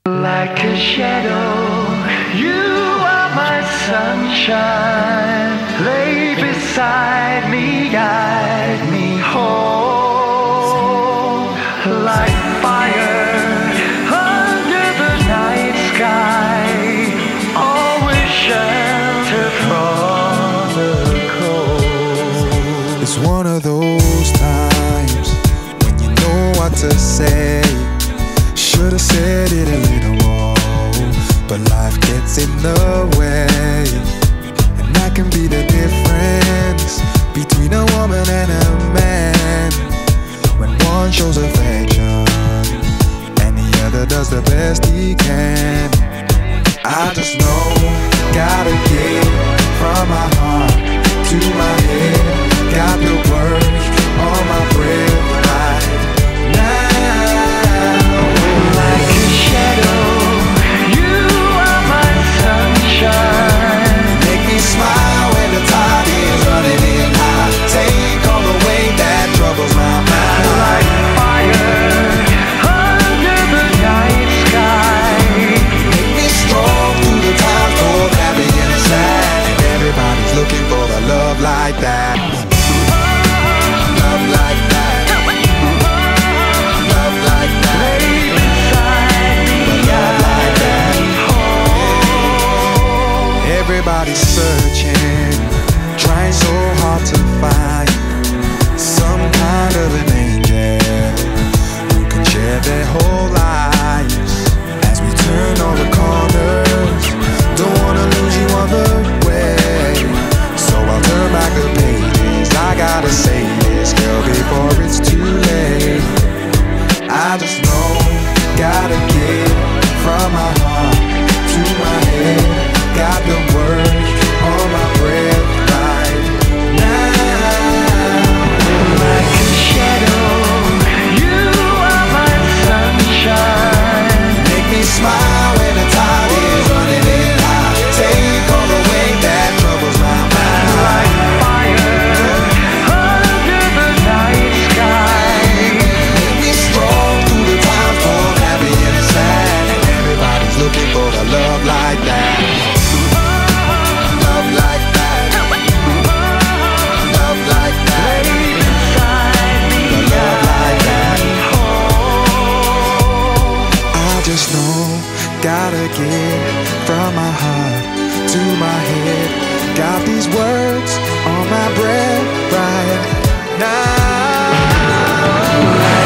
Like a shadow, you are my sunshine. Lay beside me, guide me home. Like fire under the night sky, always shelter from the cold. It's one of those times when you know what to say. Should've said it a little more, but life gets in the way. And that can be the difference between a woman and a man. When one shows affection and the other does the best he can. I just know, gotta get from my heart to my head. Got the work on my breath right now. Like a shadow, you are my sunshine. Make me smile when the tide is running in high. Take all the weight that troubles my mind. Like fire under the night sky. Make me strong through the times both happy and sad. And everybody's looking for the love like that. Love like that. Love like that. Lay beside me, Love like that. Everybody's searching, trying so hard to find some kind of an angel who can share their whole lives. As we turn all the corners, don't wanna lose you on the way. So I'll turn back the pages. I gotta say this, girl, before it's too late. I just know, gotta get from my heart to my head. Got the work on my breath right now. like a shadow, you are my sunshine. Make me smile when the tide is running in high. Take all the weight that troubles my mind. Like fire under the night sky. Make me strong through the times both happy and sad. And everybody's looking for the love like that. Love like that. Love like that. Lay beside me, The love like that. I just know, gotta get from my heart to my head. Got these words on my breath right now.